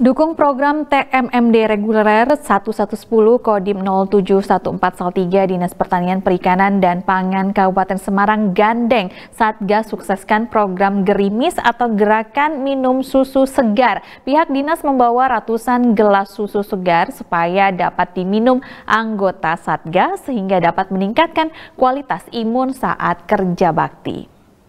Dukung program TMMD reguler 1110 Kodim 0714 Salatiga Dinas Pertanian Perikanan dan Pangan Kabupaten Semarang gandeng Satgas sukseskan program Gerimis atau Gerakan Minum Susu Segar. Pihak dinas membawa ratusan gelas susu segar supaya dapat diminum anggota Satgas sehingga dapat meningkatkan kualitas imun saat kerja bakti.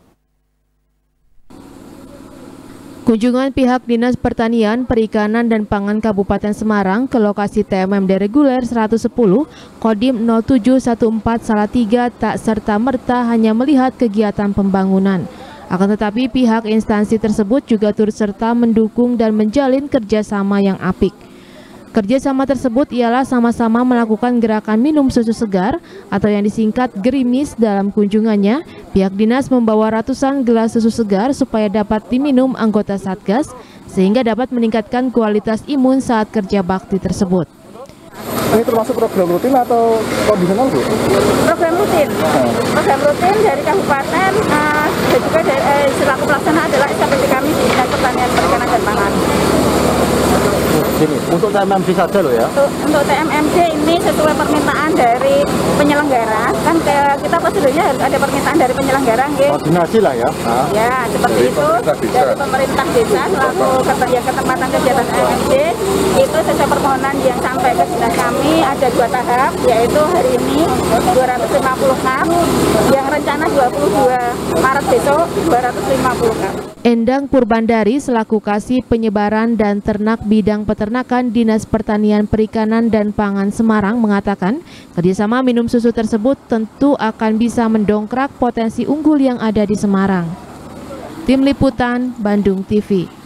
Kunjungan pihak Dinas Pertanian, Perikanan dan Pangan Kabupaten Semarang ke lokasi TMMD reguler 110 Kodim 0714 Salatiga tak serta-merta hanya melihat kegiatan pembangunan. Akan tetapi pihak instansi tersebut juga turut serta mendukung dan menjalin kerjasama yang apik. Kerjasama tersebut ialah sama-sama melakukan gerakan minum susu segar atau yang disingkat Gerimis. Dalam kunjungannya, pihak dinas membawa ratusan gelas susu segar supaya dapat diminum anggota Satgas sehingga dapat meningkatkan kualitas imun saat kerja bakti tersebut. Ini termasuk program rutin atau kondisional, Bu? Program rutin. Program rutin dari kabupaten dan juga dari selaku pelaksana adalah SPT kami di Dinas Pertanian Perikanan dan Pangan. Gini, untuk TMMD saja loh ya? Untuk TMMD ini sesuai permintaan dari penyelenggara, kan kita prosedurnya harus ada permintaan dari penyelenggara. Koordinasi lah ya? Ya, seperti itu. Dari pemerintah desa selaku ketempatan kegiatan TMMD itu sesuai permohonan yang sampai ke dinas kami ada 2 tahap, yaitu hari ini 250 cup, yang rencana 22 Maret besok 250 cup. Endang Purbandari selaku Kasih Penyebaran dan Ternak Bidang Peternakan Dinas Pertanian Perikanan dan Pangan Semarang mengatakan kerjasama minum susu tersebut tentu akan bisa mendongkrak potensi unggul yang ada di Semarang. Tim Liputan Bandung TV.